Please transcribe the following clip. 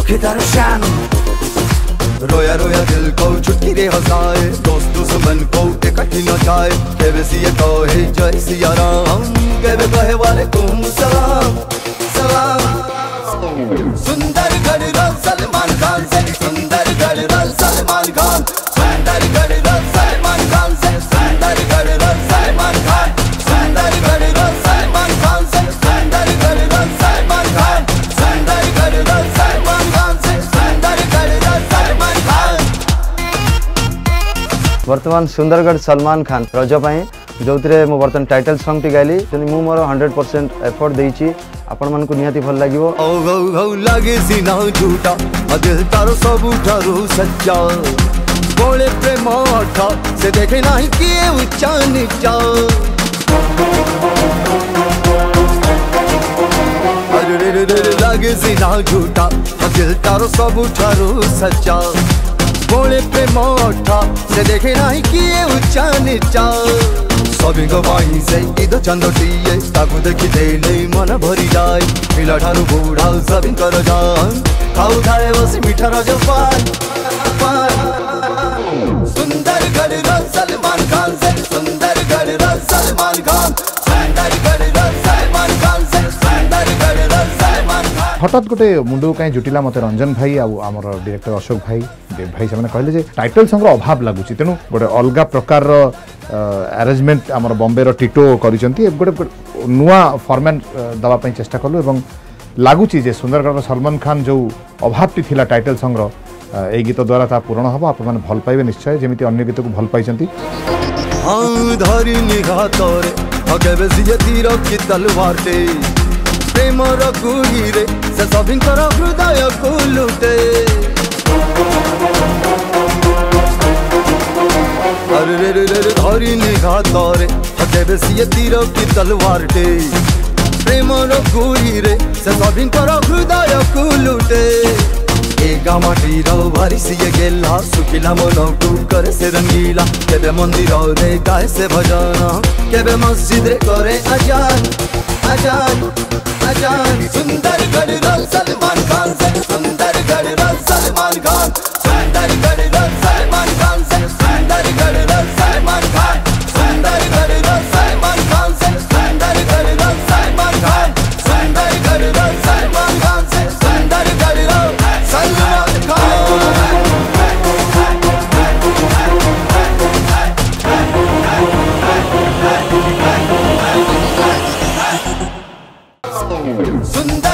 आंखें तारा शान रोया रोया दिल को चुटकी रे हंसाए दोस्त दुश्मन को इकट्ठी नचाए केवे सिया कहे जय सिया राम केवे कहे वालेकुम सलाम सलाम। सुंदरगढ़ रोल सलमान खान से सुंदरगढ़ रोल सलमान खान सुंदरगढ़ रोल सलमान खान से सुंदरगढ़ रोल सलमान खान सुंदरगढ़ रोल सलमान खान से सुंदरगढ़ रोल सलमान खान सुंदरगढ़ रोल सलमान खान से सुंदरगढ़ रोल सलमान खान। वर्तमान सुंदरगढ़ सलमान खान रज जो मु बर्तन टाइटल सॉन्ग टी गाइली मु मोर 100% एफर्ट देइची आपण मन को निहाती भल लागिवो। ओ लागे सीना झूठा दिल तारो सब ठारू सच्चा बोले प्रेम अठा से देखे नहीं किए ऊंचा नीचा अरे रे रे लागे सीना झूठा दिल तारो सब ठारू सच्चा बोले प्रेम अठा से देखे नहीं किए ऊंचा नीचा सभी को बाई से इधर चंदोटिए ताकू देखी देले मन भरी जाए पिला ठारू बूढ़ा सभी कर जान खाऊ खाए बस मीठा रजपान सुंदरगढ़ रोल सलमान खान से सुंदरगढ़ रोल सलमान खान सुंदरगढ़ रोल सलमान खान से सुंदरगढ़ रोल सलमान खान। हठात गोटे मुंडू कहीं जुटिला मत रंजन भाई आमर डायरेक्टर अशोक भाई देव भाई से कहले जे टाइटल सॉन्ग अभाव लगुच तेणु गोटे अलग प्रकार अरेंजमेंट आमर बॉम्बे टिटो करिसेंती गोटे नुआ फॉर्मेट दवा पई चेष्टा कलु एवं लगुच जे सुंदरगढ़ सलमान खान जो अभाव थिला टाइटल सॉन्ग ए गीत द्वारा ता पूर्ण हम आप भल पाइबे निश्चय जमी अन्य गीत को भल पाई। हाँ धरी निगाह तोरे अगेबे सिए तीर की तलवार टे प्रेम रघुही रे से सभी कर हृदय को लुटे अरे रे रे रे धरी निगाह तोरे अगेबे सिए तीर की तलवार टे प्रेम रघुही रे से सभी कर हृदय को लुटे एका माटीर भारी सिए गेला सुखिला मन करे से रंगीला केबे मंदिर रे गाए से भजन केबे मस्जिद रे करे अजान अजान अजान। सुंदरगढ़ रोल सलमान खान से सुंदरगढ़ रोल सलमान खान सुंदरगढ़ रोल सलमान खान से सुंदरगढ़ रोल सलमान खान सुंदरगढ़ रोल सलमान खान से सुंदरगढ़ रोल सलमान खान सुंदरगढ़ रोल सलमान खान से सुंदरगढ़ रोल सलमान खान सुंदर